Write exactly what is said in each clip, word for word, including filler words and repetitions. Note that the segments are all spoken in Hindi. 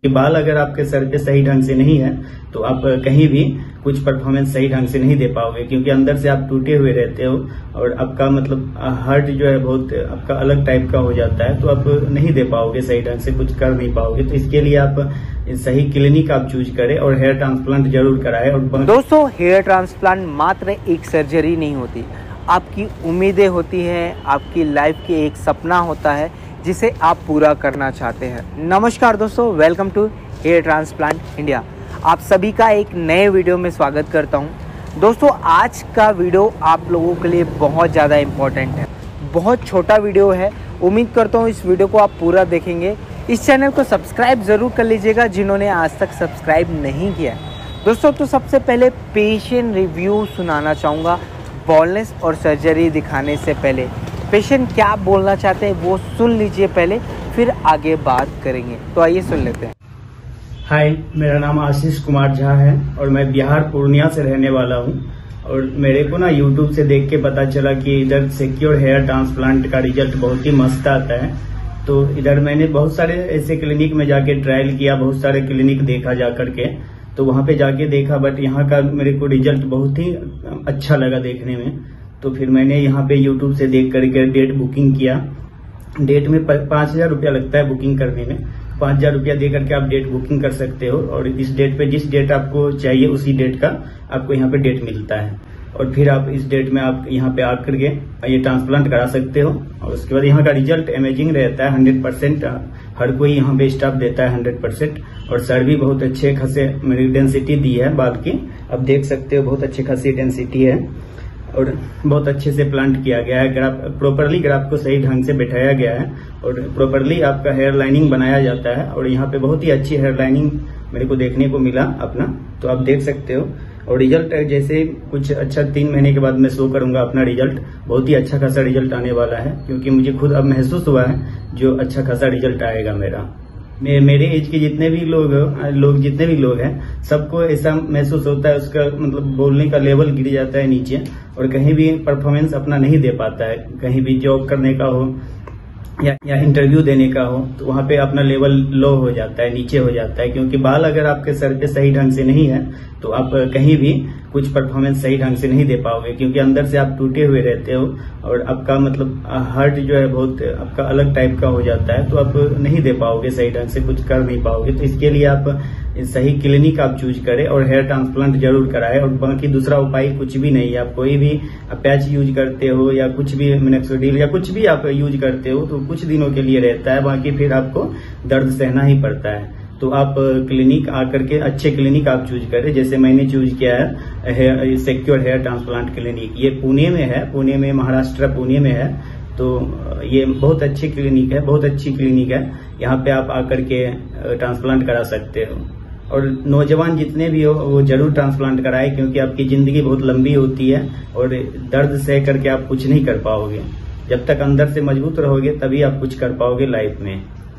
कि बाल अगर आपके सर पे सही ढंग से नहीं है तो आप कहीं भी कुछ परफॉर्मेंस सही ढंग से नहीं दे पाओगे, क्योंकि अंदर से आप टूटे हुए रहते हो और आपका मतलब हार्ट जो है बहुत आपका अलग टाइप का हो जाता है, तो आप नहीं दे पाओगे सही ढंग से, कुछ कर नहीं पाओगे। तो इसके लिए आप सही क्लिनिक आप चूज करें और हेयर ट्रांसप्लांट जरूर कराएं। और दोस्तों, हेयर ट्रांसप्लांट मात्र एक सर्जरी नहीं होती, आपकी उम्मीदें होती हैं, आपकी लाइफ की एक सपना होता है जिसे आप पूरा करना चाहते हैं। नमस्कार दोस्तों, welcome to hair transplant India. आप सभी का एक नए वीडियो में स्वागत करता हूं। दोस्तों, आज का वीडियो आप लोगों के लिए बहुत ज़्यादा इम्पोर्टेंट है। बहुत छोटा वीडियो है, उम्मीद करता हूं इस वीडियो को आप पूरा देखेंगे। इस चैनल को सब्सक्राइब ज़रूर कर लीजिएगा जिन्होंने आज तक सब्सक्राइब नहीं किया। दोस्तों, तो सबसे पहले पेशेंट रिव्यू सुनाना चाहूँगा बॉलनेस और सर्जरी दिखाने से पहले। पेशेंट क्या बोलना चाहते हैं वो सुन लीजिए पहले, फिर आगे बात करेंगे। तो आइए सुन लेते हैं। हाय, मेरा नाम आशीष कुमार झा है और मैं बिहार पूर्णिया से रहने वाला हूँ। और मेरे को ना यूट्यूब से देख के पता चला कि इधर सिक्योर हेयर ट्रांसप्लांट का रिजल्ट बहुत ही मस्त आता है। तो इधर मैंने बहुत सारे ऐसे क्लिनिक में जाके ट्रायल किया, बहुत सारे क्लिनिक देखा जा करके, तो वहां पे जाके देखा, बट यहाँ का मेरे को रिजल्ट बहुत ही अच्छा लगा देखने में। तो फिर मैंने यहाँ पे यूट्यूब से देख करके डेट बुकिंग किया। डेट में पाँच हजार रुपया लगता है बुकिंग करने में। पाँच हजार रुपया दे करके आप डेट बुकिंग कर सकते हो और इस डेट पे जिस डेट आपको चाहिए उसी डेट का आपको यहाँ पे डेट मिलता है। और फिर आप इस डेट में आप यहाँ पे आकर के ये ट्रांसप्लांट करा सकते हो। और उसके बाद यहाँ का रिजल्ट अमेजिंग रहता है, हंड्रेड परसेंट हर कोई यहाँ पे स्टाफ देता है हंड्रेड परसेंट। और सर भी बहुत अच्छे खासे मेरी डेंसिटी दी है बाल की, आप देख सकते हो बहुत अच्छी खासी डेंसिटी है और बहुत अच्छे से प्लांट किया गया है। ग्राफ प्रॉपरली ग्राफ को सही ढंग से बैठाया गया है और प्रॉपरली आपका हेयर लाइनिंग बनाया जाता है। और यहाँ पे बहुत ही अच्छी हेयर लाइनिंग मेरे को देखने को मिला अपना, तो आप देख सकते हो। और रिजल्ट जैसे कुछ अच्छा तीन महीने के बाद मैं शो करूंगा अपना रिजल्ट, बहुत ही अच्छा खासा रिजल्ट आने वाला है, क्योंकि मुझे खुद अब महसूस हुआ है जो अच्छा खासा रिजल्ट आएगा मेरा। मे, मेरे एज के जितने भी लोग लोग जितने भी लोग हैं सबको ऐसा महसूस होता है, उसका मतलब बोलने का लेवल गिर जाता है नीचे और कहीं भी परफॉर्मेंस अपना नहीं दे पाता है। कहीं भी जॉब करने का हो या, या इंटरव्यू देने का हो तो वहां पे अपना लेवल लो हो जाता है, नीचे हो जाता है, क्योंकि बाल अगर आपके सर पे सही ढंग से नहीं है तो आप कहीं भी कुछ परफॉर्मेंस सही ढंग से नहीं दे पाओगे, क्योंकि अंदर से आप टूटे हुए रहते हो और आपका मतलब हार्ट जो है बहुत आपका अलग टाइप का हो जाता है, तो आप नहीं दे पाओगे सही ढंग से, कुछ कर नहीं पाओगे। तो इसके लिए आप सही क्लिनिक आप चूज करें और हेयर ट्रांसप्लांट जरूर कराएं। और बाकी दूसरा उपाय कुछ भी नहीं है। आप कोई भी पैच यूज करते हो या कुछ भी मिनोक्सिडिल या कुछ भी आप यूज करते हो तो कुछ दिनों के लिए रहता है, बाकी फिर आपको दर्द सहना ही पड़ता है। तो आप क्लिनिक आकर के अच्छे क्लिनिक आप चूज करें, जैसे मैंने चूज किया है सिक्योर हेयर ट्रांसप्लांट क्लिनिक। ये पुणे में है, पुणे में, महाराष्ट्र पुणे में है। तो ये बहुत अच्छी क्लिनिक है, बहुत अच्छी क्लिनिक है। यहाँ पे आप आकर के ट्रांसप्लांट करा सकते हो। और नौजवान जितने भी हो वो जरूर ट्रांसप्लांट कराए, क्योंकि आपकी जिंदगी बहुत लंबी होती है और दर्द सह करके आप कुछ नहीं कर पाओगे। जब तक अंदर से मजबूत रहोगे तभी आप कुछ कर पाओगे लाइफ में।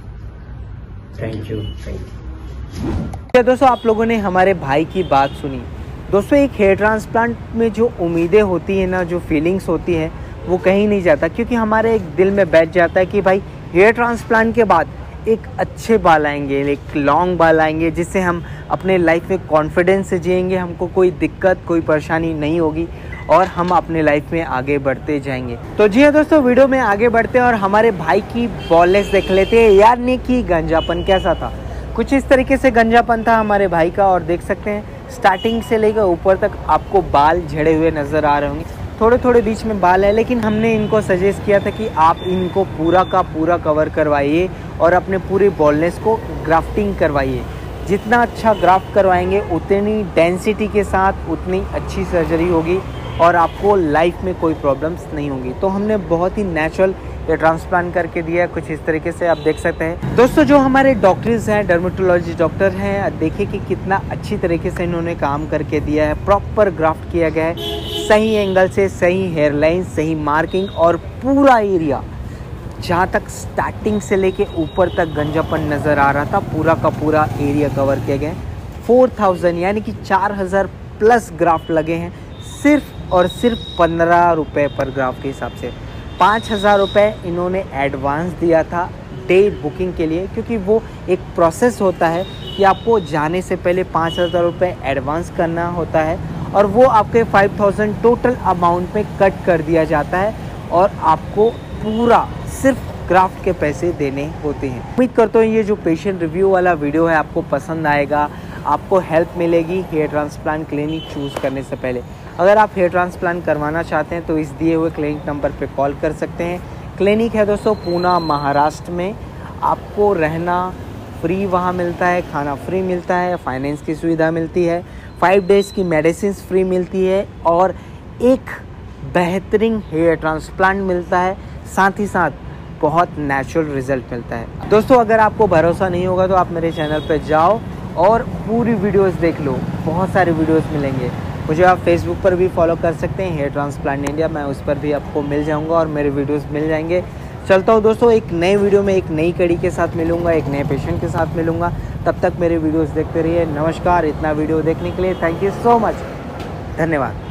थैंक यू थैंक यू दोस्तों, आप लोगों ने हमारे भाई की बात सुनी। दोस्तों, एक हेयर ट्रांसप्लांट में जो उम्मीदें होती है ना, जो फीलिंग्स होती है, वो कहीं नहीं जाता, क्योंकि हमारे एक दिल में बैठ जाता है कि भाई हेयर ट्रांसप्लांट के बाद एक अच्छे बाल आएंगे, एक लॉन्ग बाल आएंगे, जिससे हम अपने लाइफ में कॉन्फिडेंस से जिएंगे, हमको कोई दिक्कत कोई परेशानी नहीं होगी और हम अपने लाइफ में आगे बढ़ते जाएंगे। तो जी हाँ दोस्तों, वीडियो में आगे बढ़ते हैं और हमारे भाई की बॉलनेस देख लेते हैं, यानी कि गंजापन कैसा था। कुछ इस तरीके से गंजापन था हमारे भाई का और देख सकते हैं स्टार्टिंग से लेकर ऊपर तक आपको बाल झड़े हुए नज़र आ रहे होंगे। थोड़े थोड़े बीच में बाल है, लेकिन हमने इनको सजेस्ट किया था कि आप इनको पूरा का पूरा कवर करवाइए और अपने पूरे बॉलनेस को ग्राफ्टिंग करवाइए। जितना अच्छा ग्राफ्ट करवाएंगे उतनी डेंसिटी के साथ उतनी अच्छी सर्जरी होगी और आपको लाइफ में कोई प्रॉब्लम्स नहीं होगी। तो हमने बहुत ही नेचुरल ये ट्रांसप्लांट करके दिया है, कुछ इस तरीके से आप देख सकते हैं। दोस्तों, जो हमारे डॉक्टर्स हैं, डर्मेटोलॉजी डॉक्टर हैं, देखिए कि कितना अच्छी तरीके से इन्होंने काम करके दिया है। प्रॉपर ग्राफ्ट किया गया है, सही एंगल से, सही हेयर लाइन, सही मार्किंग और पूरा एरिया जहाँ तक स्टार्टिंग से लेके ऊपर तक गंजापन नज़र आ रहा था, पूरा का पूरा एरिया कवर किया गया है। फोर थाउजेंड यानी कि चार हज़ार प्लस ग्राफ्ट लगे हैं सिर्फ और सिर्फ पंद्रह रुपये पर ग्राफ के हिसाब से। पाँच हज़ार रुपये इन्होंने एडवांस दिया था डेट बुकिंग के लिए, क्योंकि वो एक प्रोसेस होता है कि आपको जाने से पहले पाँच हज़ार रुपये एडवांस करना होता है और वो आपके फाइव थाउजेंड टोटल अमाउंट में कट कर दिया जाता है और आपको पूरा सिर्फ ग्राफ्ट के पैसे देने होते हैं। उम्मीद करता हूँ ये जो पेशेंट रिव्यू वाला वीडियो है आपको पसंद आएगा, आपको हेल्प मिलेगी हेयर ट्रांसप्लांट क्लिनिक चूज़ करने से पहले। अगर आप हेयर ट्रांसप्लांट करवाना चाहते हैं तो इस दिए हुए क्लिनिक नंबर पे कॉल कर सकते हैं। क्लिनिक है दोस्तों पूना महाराष्ट्र में। आपको रहना फ्री वहाँ मिलता है, खाना फ्री मिलता है, फाइनेंस की सुविधा मिलती है, फाइव डेज़ की मेडिसिन फ्री मिलती है और एक बेहतरीन हेयर ट्रांसप्लांट मिलता है, साथ ही साथ बहुत नेचुरल रिजल्ट मिलता है। दोस्तों अगर आपको भरोसा नहीं होगा तो आप मेरे चैनल पर जाओ और पूरी वीडियोस देख लो, बहुत सारे वीडियोस मिलेंगे। मुझे आप फेसबुक पर भी फॉलो कर सकते हैं, हेयर ट्रांसप्लांट इंडिया, मैं उस पर भी आपको मिल जाऊंगा और मेरे वीडियोस मिल जाएंगे। चलता हूँ दोस्तों, एक नए वीडियो में एक नई कड़ी के साथ मिलूंगा, एक नए पेशेंट के साथ मिलूंगा। तब तक मेरे वीडियोस देखते रहिए। नमस्कार। इतना वीडियो देखने के लिए थैंक यू सो मच, धन्यवाद।